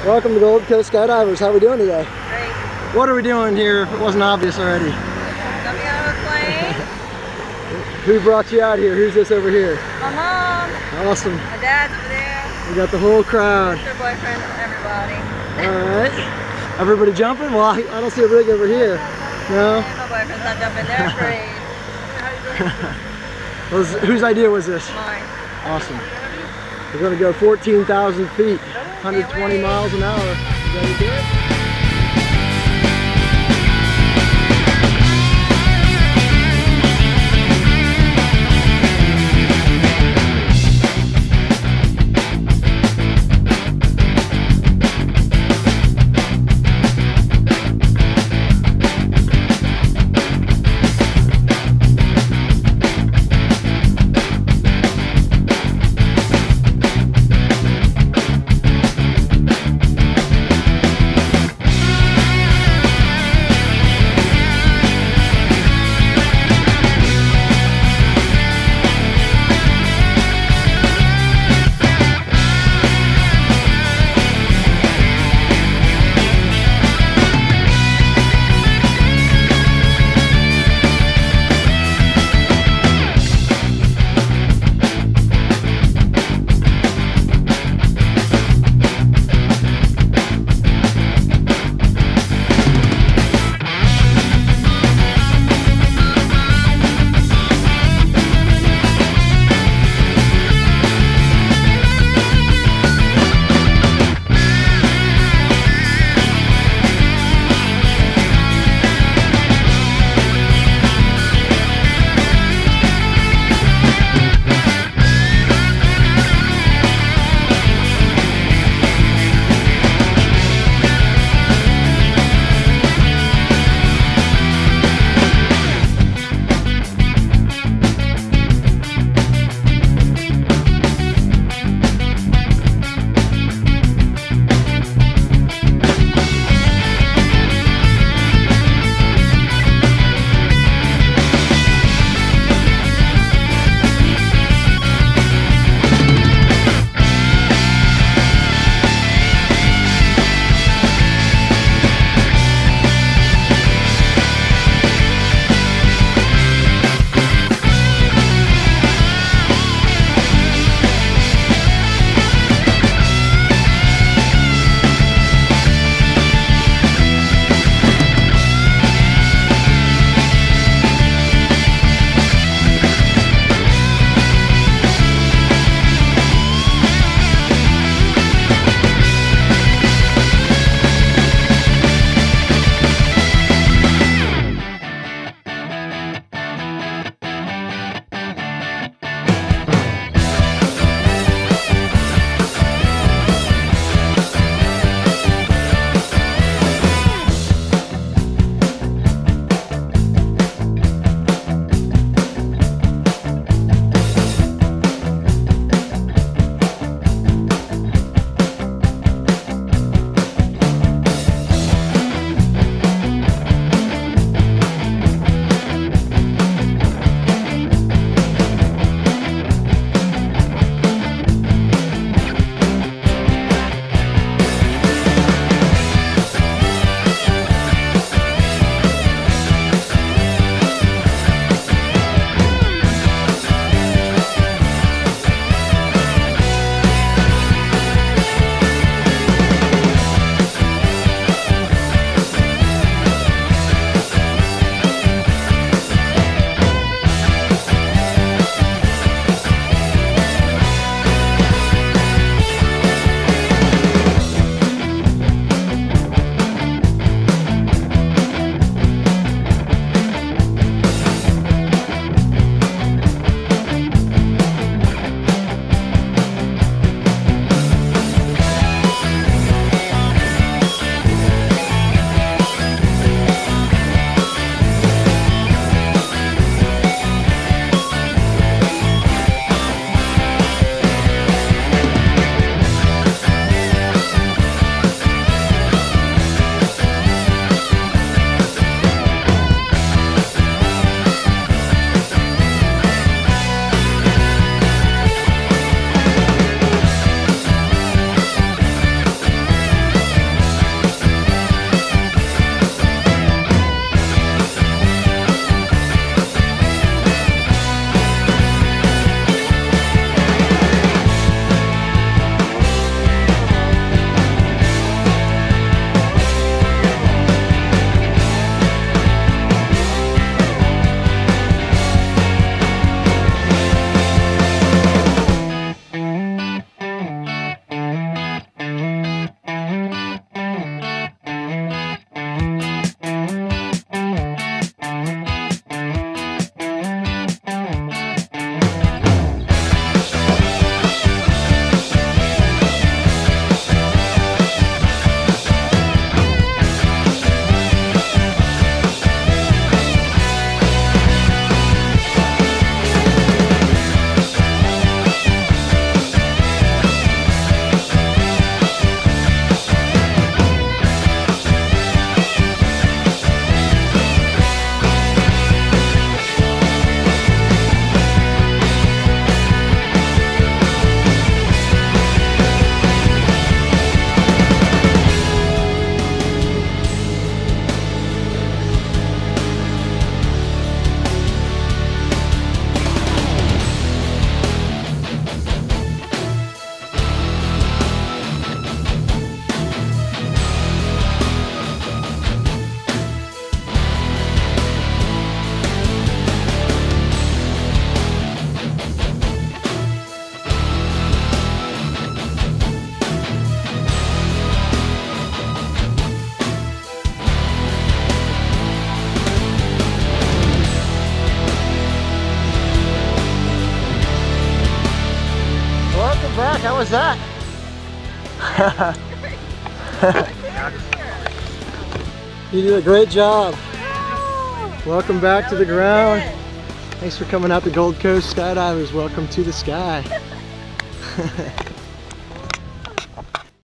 Welcome to Gold Coast Skydivers. How are we doing today? Great. What are we doing here if it wasn't obvious already? Jumping out of a plane. Who brought you out here? Who's this over here? My mom. Awesome. My dad's over there. We got the whole crowd. Her boyfriend, everybody. Alright. Everybody jumping? Well, I don't see a rig over here. No? My boyfriend's not jumping. They're afraid. Whose idea was this? Mine. Awesome. We're going to go 14,000 feet, 120 miles an hour. You ready to do it? How was that? You did a great job. Welcome back to the ground. Thanks for coming out to Gold Coast Skydivers. Welcome to the sky.